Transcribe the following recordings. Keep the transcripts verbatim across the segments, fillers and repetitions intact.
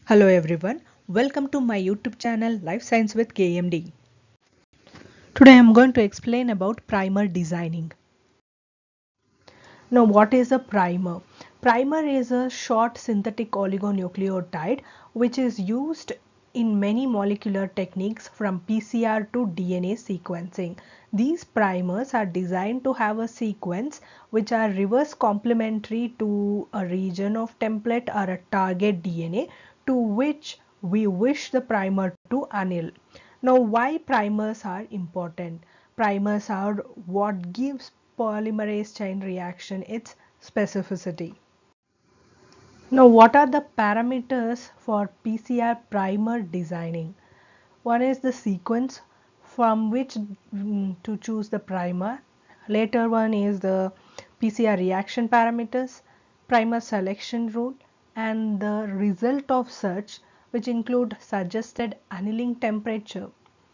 Hello everyone, welcome to my YouTube channel Life Science with K M D. Today I am going to explain about primer designing. Now what is a primer? Primer is a short synthetic oligonucleotide which is used in many molecular techniques from P C R to D N A sequencing. These primers are designed to have a sequence which are reverse complementary to a region of template or a target D N A to which we wish the primer to anneal. Now why primers are important? Primers are what gives polymerase chain reaction its specificity. Now what are the parameters for P C R primer designing? One is the sequence from which mm, to choose the primer. Later one is the P C R reaction parameters, primer selection rule, and the result of search, which include suggested annealing temperature.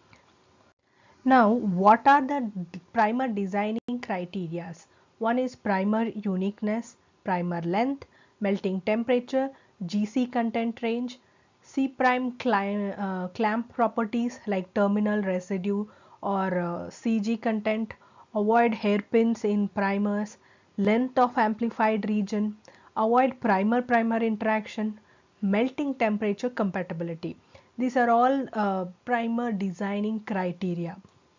Now, what are the primer designing criteria? One is primer uniqueness, primer length, melting temperature, G C content range, C prime clamp, uh, clamp properties like terminal residue or uh, C G content, avoid hairpins in primers, length of amplified region, avoid primer-primer interaction, melting temperature compatibility. These are all uh, primer designing criteria.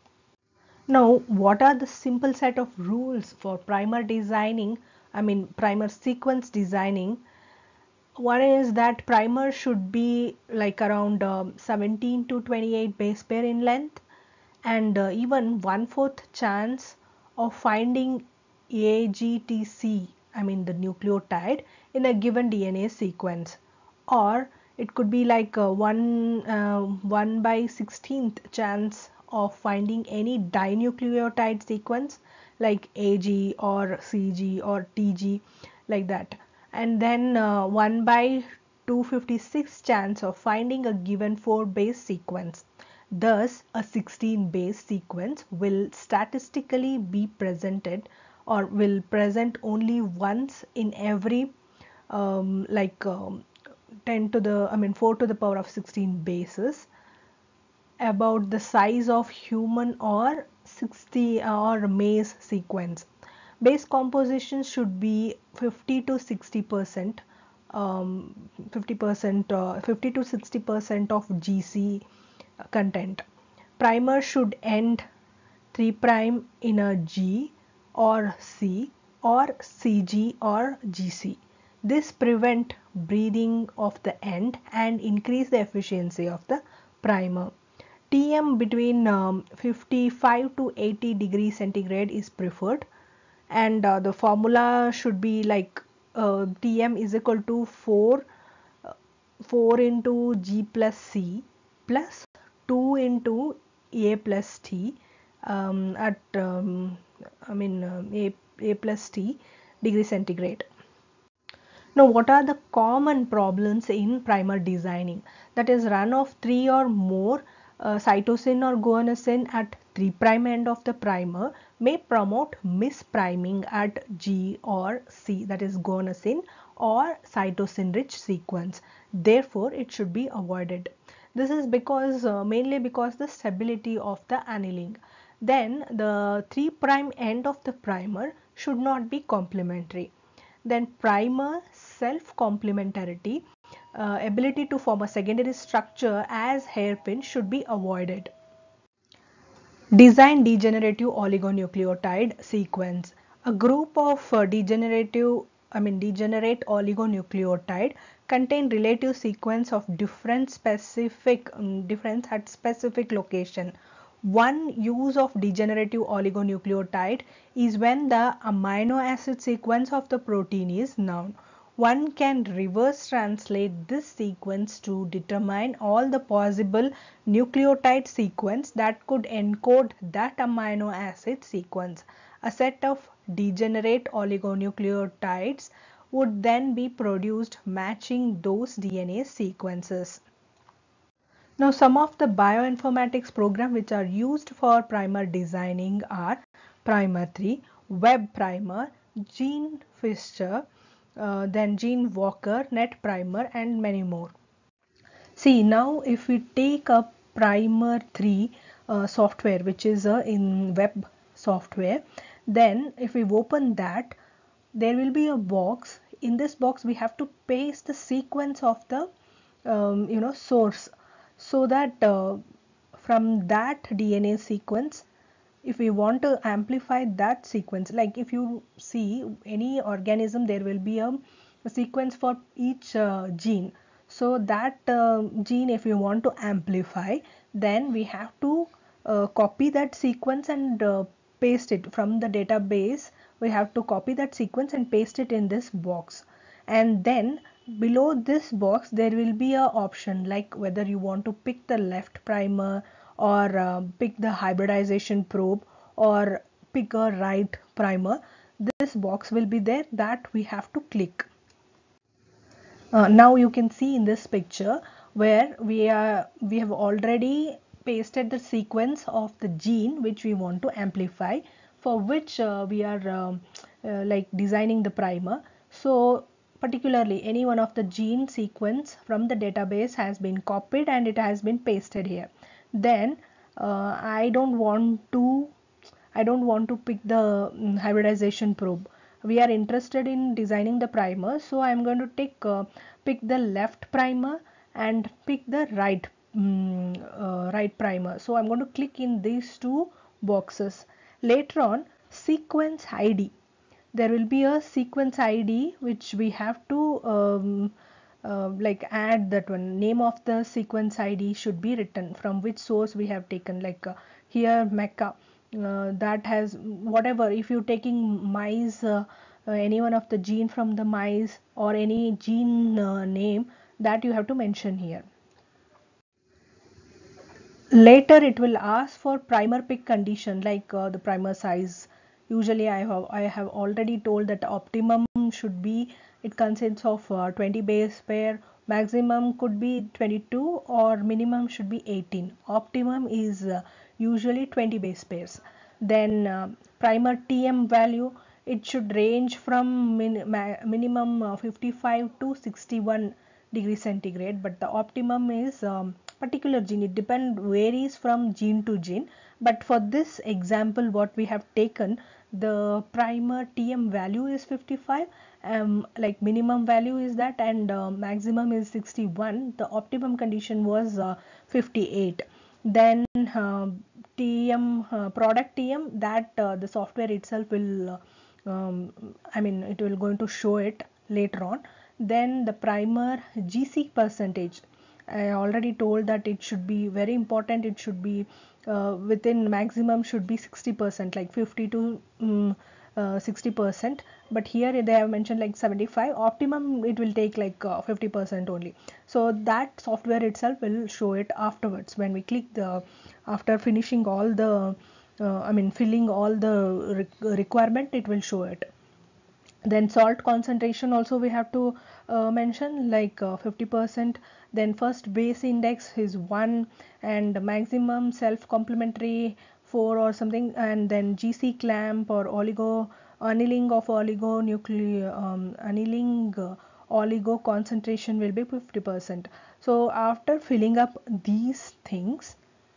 Now, what are the simple set of rules for primer designing? I mean, primer sequence designing. One is that primer should be like around um, seventeen to twenty-eight base pair in length, and uh, even one fourth chance of finding A G T C, I mean the nucleotide, in a given D N A sequence. Or it could be like a one, uh, one by sixteenth chance of finding any dinucleotide sequence like A G or C G or T G, like that. And then uh, one by two hundred fifty-six chance of finding a given four base sequence. Thus, a sixteen base sequence will statistically be presented or will present only once in every um, like um, ten to the I mean four to the power of sixteen bases about the size of human or sixty or maize sequence. Base composition should be fifty to sixty percent, um, fifty percent, uh, fifty to sixty percent of G C content. Primer should end three prime in a G or C or C G or G C. This prevent breathing of the end and increase the efficiency of the primer. T M between um, fifty-five to eighty degrees centigrade is preferred, and uh, the formula should be like uh, T M is equal to four uh, four into G plus C plus two into A plus T um, at um, I mean uh, A, A plus T degree centigrade. Now, what are the common problems in primer designing? That is, run of three or more uh, cytosine or guanosine at three prime end of the primer may promote mispriming at G or C, that is guanosine or cytosine rich sequence. Therefore, it should be avoided. This is because uh, mainly because the stability of the annealing. Then the three prime end of the primer should not be complementary. Then primer self complementarity, uh, ability to form a secondary structure as hairpin should be avoided. Design degenerative oligonucleotide sequence. A group of uh, degenerative I mean degenerate oligonucleotide contain relative sequence of different specific um, difference at specific location. One use of degenerative oligonucleotide is when the amino acid sequence of the protein is known. One can reverse translate this sequence to determine all the possible nucleotide sequence that could encode that amino acid sequence. A set of degenerate oligonucleotides would then be produced matching those D N A sequences. Now, some of the bioinformatics programs which are used for primer designing are Primer three, Web Primer, Gene Fisher, uh, then Gene Walker, Net Primer, and many more. See, now if we take a primer three uh, software, which is a in web software, then if we open that, there will be a box. In this box we have to paste the sequence of the um, you know source, so that uh, from that D N A sequence, if we want to amplify that sequence, like if you see any organism, there will be a, a sequence for each uh, gene. So that uh, gene, if you want to amplify, then we have to uh, copy that sequence and uh, paste it from the database. We have to copy that sequence and paste it in this box, and then below this box there will be a option like whether you want to pick the left primer, or uh, pick the hybridization probe, or pick a right primer. This box will be there that we have to click. Uh, now you can see in this picture where we are we have already pasted the sequence of the gene which we want to amplify, for which uh, we are um, uh, like designing the primer. So particularly any one of the gene sequence from the database has been copied and it has been pasted here. Then uh, I don't want to I don't want to pick the um, hybridization probe. We are interested in designing the primer, so I am going to take uh, pick the left primer and pick the right um, uh, right primer. So I'm going to click in these two boxes. Later on, sequence I D. There will be a sequence I D which we have to um, uh, like add that one. Name of the sequence I D should be written from which source we have taken, like uh, here Mecca, uh, that has whatever. If you taking mice, uh, uh, any one of the gene from the mice, or any gene uh, name, that you have to mention here. Later it will ask for primer pick condition, like uh, the primer size. Usually I have I have already told that optimum should be, it consists of uh, twenty base pair, maximum could be twenty-two, or minimum should be eighteen. Optimum is uh, usually twenty base pairs. Then uh, primer T M value, it should range from min minimum uh, fifty-five to sixty-one degree centigrade, but the optimum is um, particular gene. It depend varies from gene to gene, but for this example what we have taken, the primer T M value is fifty-five, um, like minimum value is that, and uh, maximum is sixty-one. The optimum condition was uh, fifty-eight. Then uh, T M uh, product T M, that uh, the software itself will uh, um, I mean it will going to show it later on. Then the primer G C percentage, I already told that it should be very important. It should be uh, within maximum should be sixty percent, like fifty to um, uh, sixty percent, but here they have mentioned like seventy-five. Optimum it will take like uh, fifty percent only. So that software itself will show it afterwards when we click the, after finishing all the uh, I mean filling all the re requirement, it will show it. Then salt concentration also we have to uh, mention, like uh, fifty percent. Then first base index is one, and maximum self complementary four or something, and then G C clamp or oligo annealing of oligonuclear um, annealing uh, oligo concentration will be fifty percent. So after filling up these things,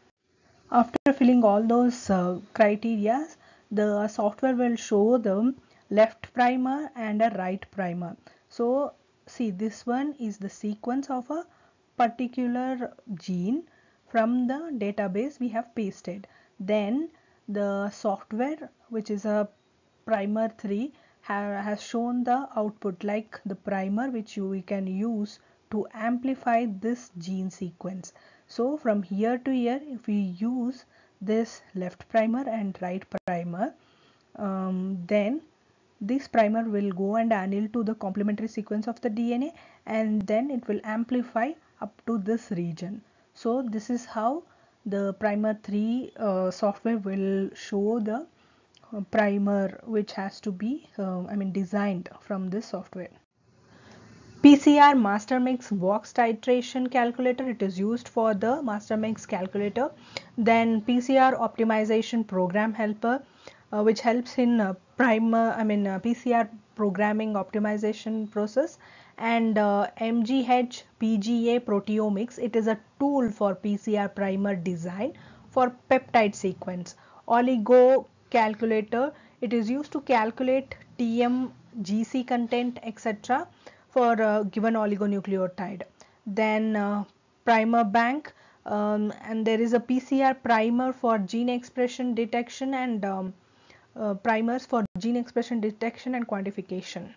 after filling all those uh, criteria, the software will show the left primer and a right primer. So see, this one is the sequence of a particular gene from the database we have pasted. Then the software, which is a primer three, ha has shown the output, like the primer which you we can use to amplify this gene sequence. So from here to here, if we use this left primer and right primer, um, then this primer will go and anneal to the complementary sequence of the D N A, and then it will amplify up to this region. So this is how the primer three uh, software will show the uh, primer which has to be uh, I mean designed from this software. P C R master mix box titration calculator, it is used for the master mix calculator. Then P C R optimization program helper, uh, which helps in uh, primer I mean uh, P C R programming optimization process. And uh, M G H P G A proteomics, it is a tool for P C R primer design for peptide sequence. Oligo calculator, it is used to calculate T M, G C content, et cetera for a given oligonucleotide. Then uh, primer bank, um, and there is a P C R primer for gene expression detection and um, uh, primers for gene expression detection and quantification.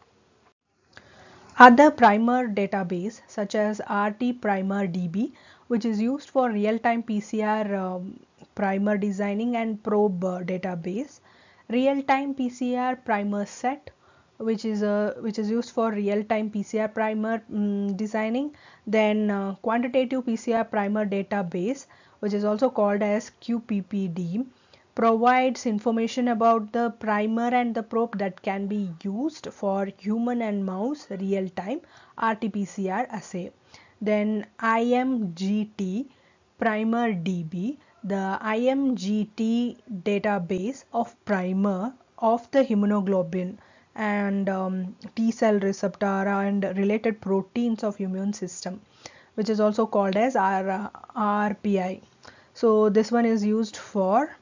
Other primer database such as R T Primer D B, which is used for real-time P C R um, primer designing and probe uh, database. Real-time P C R primer set, which is a which is used for real-time P C R primer um, designing. Then uh, quantitative P C R primer database, which is also called as Q P P D, provides information about the primer and the probe that can be used for human and mouse real-time R T P C R assay. Then I M G T Primer D B, the I M G T database of primer of the immunoglobulin and um, T cell receptor and related proteins of immune system, which is also called as R RPI. So this one is used for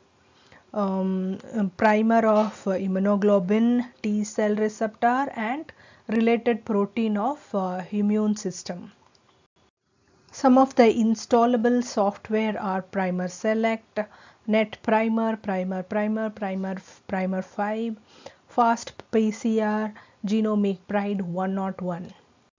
um, primer of uh, immunoglobulin, T cell receptor and related protein of uh, immune system. Some of the installable software are Primer Select, Net Primer, Primer Primer, Primer Primer five, Fast P C R, Genomic Pride one oh one.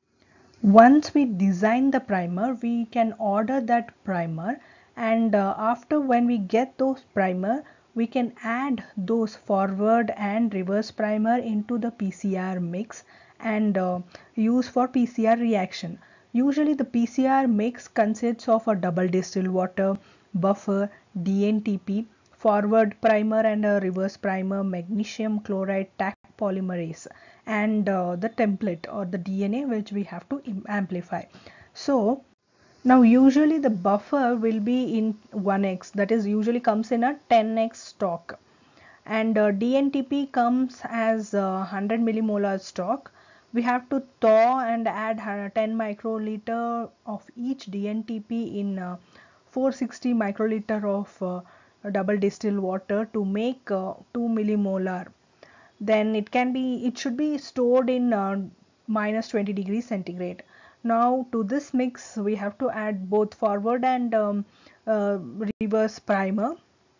Once we design the primer, we can order that primer, and uh, after when we get those primer, we can add those forward and reverse primer into the P C R mix and uh, use for P C R reaction. Usually the P C R mix consists of a double distilled water, buffer, D N T P, forward primer and a reverse primer, magnesium chloride Taq polymerase, and uh, the template or the D N A which we have to amplify. So now usually the buffer will be in one X, that is usually comes in a ten X stock, and uh, D N T P comes as uh, one hundred millimolar stock. We have to thaw and add ten microliter of each D N T P in uh, four hundred sixty microliter of uh, double distilled water to make uh, two millimolar. Then it can be it should be stored in uh, minus twenty degrees centigrade. Now to this mix we have to add both forward and um, uh, reverse primer.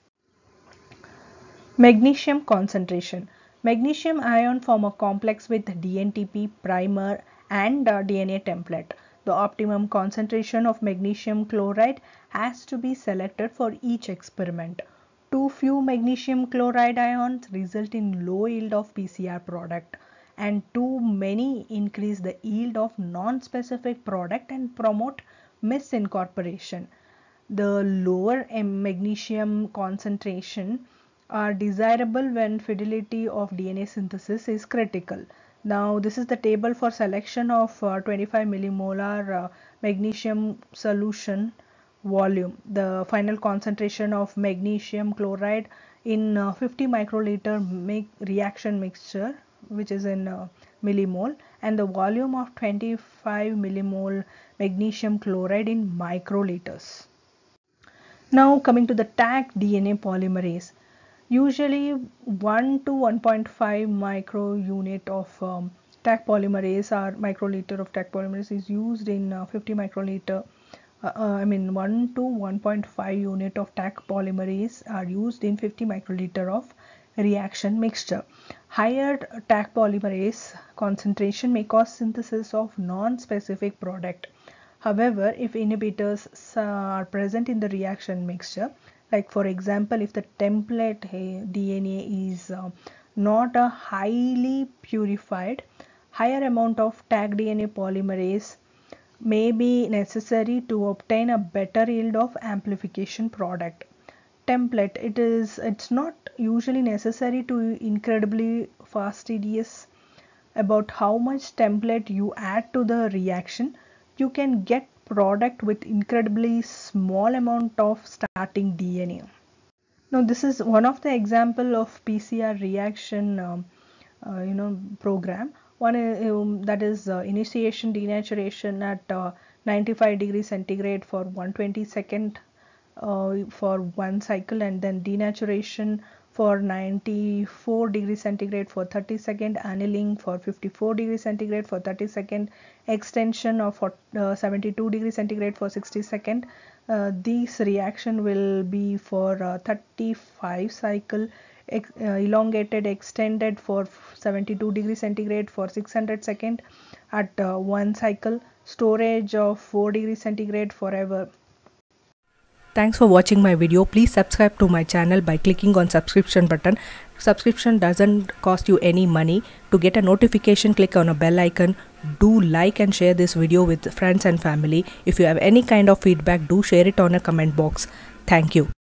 Magnesium concentration. Magnesium ion form a complex with D N T P, primer and uh, D N A template. The optimum concentration of magnesium chloride has to be selected for each experiment. Too few magnesium chloride ions result in low yield of P C R product, and too many increase the yield of non-specific product and promote misincorporation. The lower magnesium concentration are desirable when fidelity of D N A synthesis is critical. Now this is the table for selection of uh, twenty-five millimolar uh, magnesium solution volume. The final concentration of magnesium chloride in uh, fifty microliter make reaction mixture, which is in uh, millimole, and the volume of twenty-five millimole magnesium chloride in microliters. Now coming to the Taq D N A polymerase. Usually one to one point five micro unit of um, Taq polymerase or microliter of Taq polymerase is used in uh, fifty microliter. Uh, uh, I mean one to one point five unit of Taq polymerase are used in fifty microliter of reaction mixture. Higher Taq polymerase concentration may cause synthesis of non-specific product. However, if inhibitors are present in the reaction mixture, like for example, if the template D N A is uh, not a highly purified, higher amount of Taq D N A polymerase may be necessary to obtain a better yield of amplification product. Template, it is it's not usually necessary to incredibly fastidious about how much template you add to the reaction. You can get product with incredibly small amount of starting D N A. Now this is one of the example of P C R reaction um, uh, you know program. One uh, um, that is uh, initiation denaturation at uh, ninety-five degrees centigrade for one hundred twenty second uh, for one cycle, and then denaturation for ninety-four degrees centigrade for thirty second, annealing for fifty-four degrees centigrade for thirty second, extension of uh, seventy-two degrees centigrade for sixty second. Uh, this reaction will be for uh, thirty-five cycle, ex uh, elongated extended for seventy-two degrees centigrade for six hundred second at uh, one cycle, storage of four degrees centigrade forever. Thanks for watching my video. Please subscribe to my channel by clicking on subscription button. Subscription doesn't cost you any money. To get a notification, click on a bell icon. Do like and share this video with friends and family. If you have any kind of feedback, do share it on a comment box. Thank you.